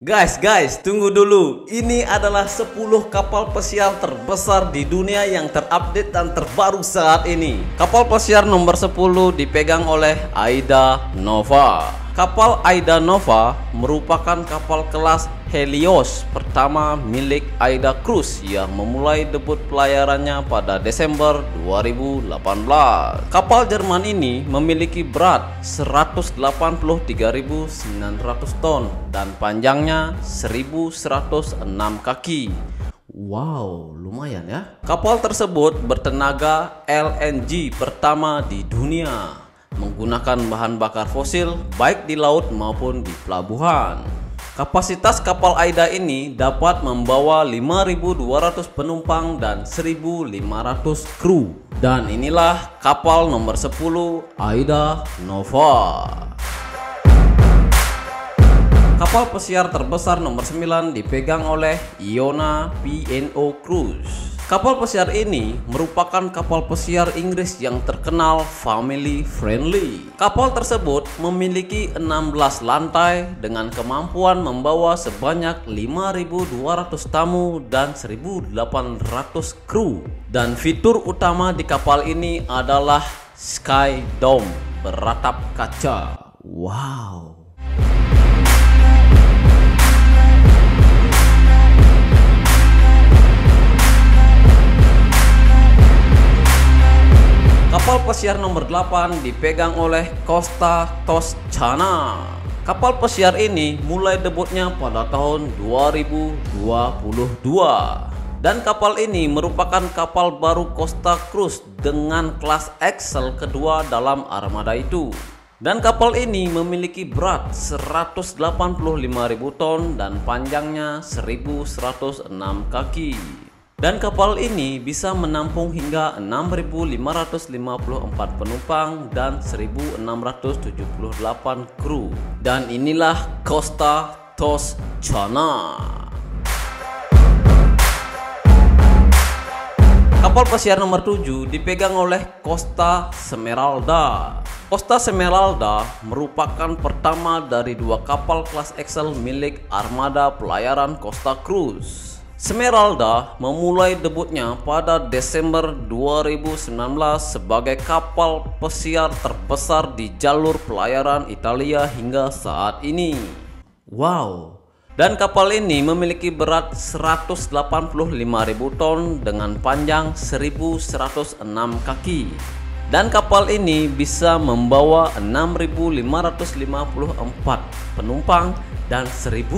Guys, tunggu dulu. Ini adalah 10 kapal pesiar terbesar di dunia yang terupdate dan terbaru saat ini. Kapal pesiar nomor 10 dipegang oleh Aida Nova. Kapal Aida Nova merupakan kapal kelas Helios pertama milik Aida Cruise yang memulai debut pelayarannya pada Desember 2018. Kapal Jerman ini memiliki berat 183.900 ton dan panjangnya 1.106 kaki. Wow, lumayan ya. Kapal tersebut bertenaga LNG pertama di dunia, menggunakan bahan bakar fosil baik di laut maupun di pelabuhan. Kapasitas kapal Aida ini dapat membawa 5.200 penumpang dan 1.500 kru. Dan inilah kapal nomor 10 Aida Nova. Kapal pesiar terbesar nomor 9 dipegang oleh Iona P&O Cruise. Kapal pesiar ini merupakan kapal pesiar Inggris yang terkenal family friendly. Kapal tersebut memiliki 16 lantai dengan kemampuan membawa sebanyak 5.200 tamu dan 1.800 kru. Dan fitur utama di kapal ini adalah Sky Dome beratap kaca. Wow. Kapal pesiar nomor 8 dipegang oleh Costa Toscana. Kapal pesiar ini mulai debutnya pada tahun 2022. Dan kapal ini merupakan kapal baru Costa Cruise dengan kelas Excel kedua dalam armada itu. Dan kapal ini memiliki berat 185.000 ton dan panjangnya 1.106 kaki. Dan kapal ini bisa menampung hingga 6.554 penumpang dan 1.678 kru. Dan inilah Costa Toscana. Kapal pesiar nomor 7 dipegang oleh Costa Smeralda. Costa Smeralda merupakan pertama dari dua kapal kelas Excel milik armada pelayaran Costa Cruise. Smeralda memulai debutnya pada Desember 2019 sebagai kapal pesiar terbesar di jalur pelayaran Italia hingga saat ini. Wow. Dan kapal ini memiliki berat 185.000 ton dengan panjang 1.106 kaki. Dan kapal ini bisa membawa 6.554 penumpang dan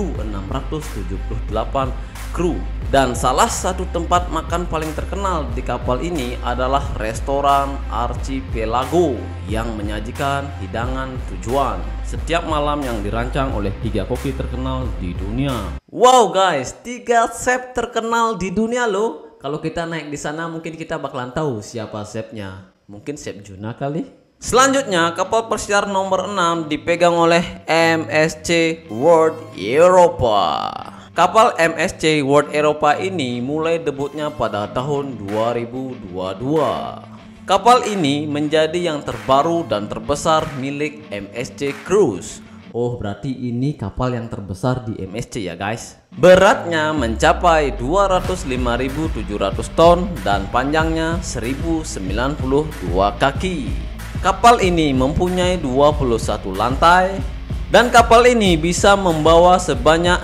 1.678 kru. Dan salah satu tempat makan paling terkenal di kapal ini adalah restoran Archipelago yang menyajikan hidangan tujuan setiap malam yang dirancang oleh 3 koki terkenal di dunia. Wow guys, 3 chef terkenal di dunia loh. Kalau kita naik di sana mungkin kita bakalan tahu siapa chefnya. Mungkin Chef Juna kali. Selanjutnya kapal pesiar nomor 6 dipegang oleh MSC World Europa. Kapal MSC World Europa ini mulai debutnya pada tahun 2022. Kapal ini menjadi yang terbaru dan terbesar milik MSC Cruise. Oh, berarti ini kapal yang terbesar di MSC ya guys. Beratnya mencapai 205.700 ton dan panjangnya 1.092 kaki. Kapal ini mempunyai 21 lantai. Dan kapal ini bisa membawa sebanyak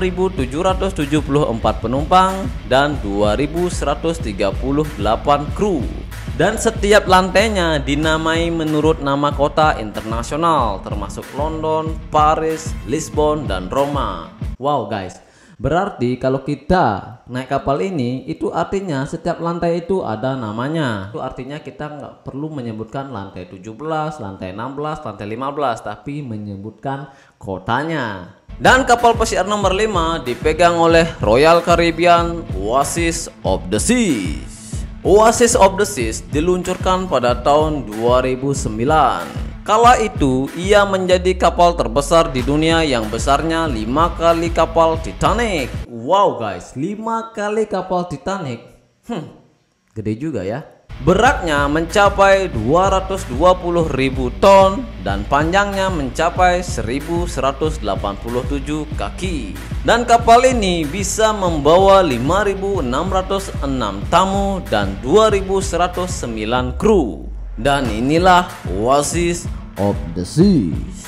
6.774 penumpang dan 2.138 kru. Dan setiap lantainya dinamai menurut nama kota internasional termasuk London, Paris, Lisbon, dan Roma. Wow guys, berarti kalau kita naik kapal ini itu artinya setiap lantai itu ada namanya. Itu artinya kita nggak perlu menyebutkan lantai 17, lantai 16, lantai 15, tapi menyebutkan kotanya. Dan kapal pesiar nomor 5 dipegang oleh Royal Caribbean Oasis of the Seas. Oasis of the Seas diluncurkan pada tahun 2009. Kala itu ia menjadi kapal terbesar di dunia yang besarnya 5 kali kapal Titanic. Wow guys, 5 kali kapal Titanic. Gede juga ya. Beratnya mencapai 220.000 ton dan panjangnya mencapai 1187 kaki. Dan kapal ini bisa membawa 5.606 tamu dan 2.109 kru. Dan inilah Oasis of the Seas.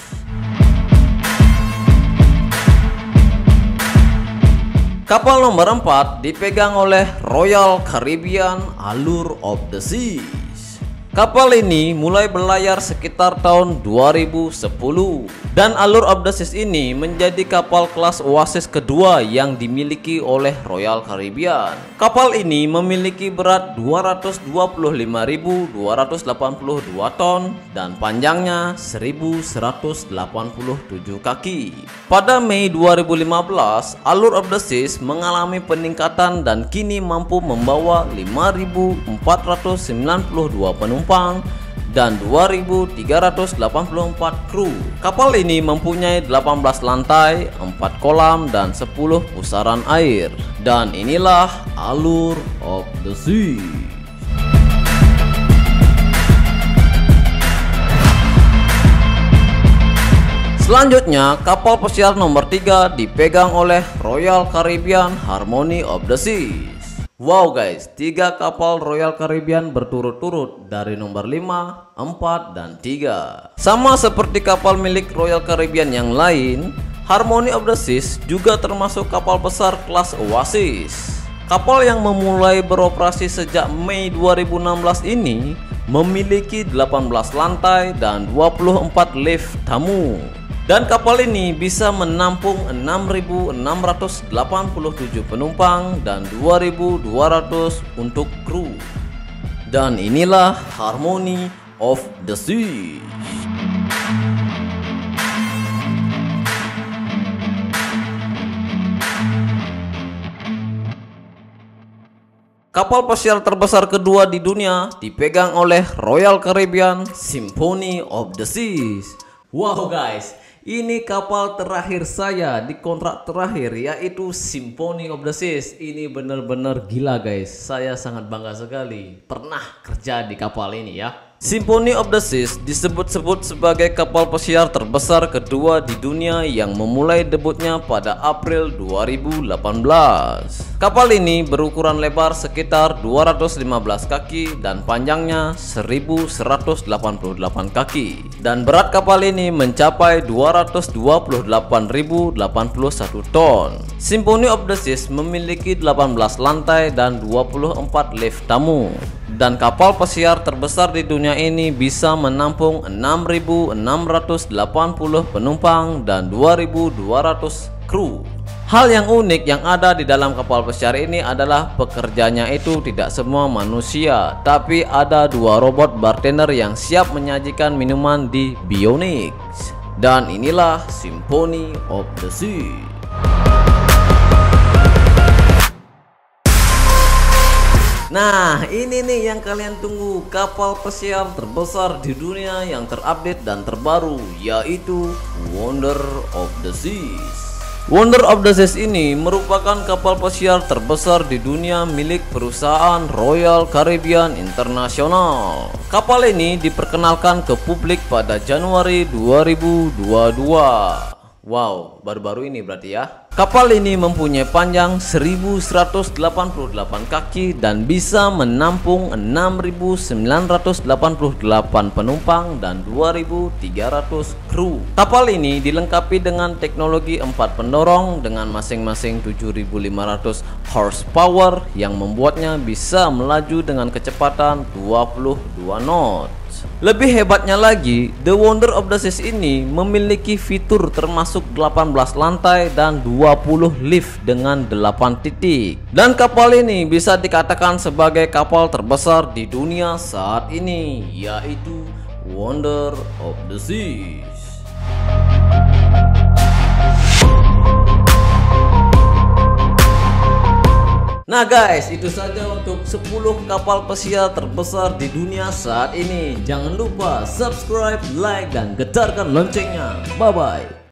Kapal nomor 4 dipegang oleh Royal Caribbean Allure of the Seas. Kapal ini mulai berlayar sekitar tahun 2010 dan Allure of the Seas ini menjadi kapal kelas Oasis kedua yang dimiliki oleh Royal Caribbean. Kapal ini memiliki berat 225.282 ton dan panjangnya 1187 kaki. Pada Mei 2015, Allure of the Seas mengalami peningkatan dan kini mampu membawa 5.492 penumpang dan 2.384 kru. Kapal ini mempunyai 18 lantai, 4 kolam, dan 10 pusaran air. Dan inilah Allure of the Seas. Selanjutnya, kapal pesiar nomor 3 dipegang oleh Royal Caribbean Harmony of the Seas. Wow guys, 3 kapal Royal Caribbean berturut-turut dari nomor 5, 4, dan 3. Sama seperti kapal milik Royal Caribbean yang lain, Harmony of the Seas juga termasuk kapal besar kelas Oasis. Kapal yang memulai beroperasi sejak Mei 2016 ini memiliki 18 lantai dan 24 lift tamu. Dan kapal ini bisa menampung 6.687 penumpang dan 2.200 untuk kru. Dan inilah Harmony of the Seas. Kapal pesiar terbesar kedua di dunia dipegang oleh Royal Caribbean Symphony of the Seas. Wow guys, ini kapal terakhir saya di kontrak terakhir, yaitu Symphony of the Seas. Ini benar-benar gila guys. Saya sangat bangga sekali pernah kerja di kapal ini ya. Symphony of the Seas disebut-sebut sebagai kapal pesiar terbesar kedua di dunia yang memulai debutnya pada April 2018. Kapal ini berukuran lebar sekitar 215 kaki dan panjangnya 1188 kaki. Dan berat kapal ini mencapai 228.081 ton. Symphony of the Seas memiliki 18 lantai dan 24 lift tamu. Dan kapal pesiar terbesar di dunia ini bisa menampung 6.680 penumpang dan 2.200 kru. Hal yang unik yang ada di dalam kapal pesiar ini adalah pekerjanya itu tidak semua manusia, tapi ada 2 robot bartender yang siap menyajikan minuman di Bionic. Dan inilah Symphony of the Seas. Nah, ini nih yang kalian tunggu, kapal pesiar terbesar di dunia yang terupdate dan terbaru, yaitu Wonder of the Seas. Wonder of the Seas ini merupakan kapal pesiar terbesar di dunia milik perusahaan Royal Caribbean International. Kapal ini diperkenalkan ke publik pada Januari 2022. Wow, baru-baru ini berarti ya. Kapal ini mempunyai panjang 1188 kaki dan bisa menampung 6.988 penumpang dan 2.300 kru. Kapal ini dilengkapi dengan teknologi 4 pendorong dengan masing-masing 7.500 horsepower yang membuatnya bisa melaju dengan kecepatan 22 knot. Lebih hebatnya lagi, The Wonder of the Seas ini memiliki fitur termasuk 18 lantai dan 20 lift dengan 8 titik. Dan kapal ini bisa dikatakan sebagai kapal terbesar di dunia saat ini, yaitu Wonder of the Seas. Nah guys, itu saja untuk 10 kapal pesiar terbesar di dunia saat ini. Jangan lupa subscribe, like, dan getarkan loncengnya. Bye bye.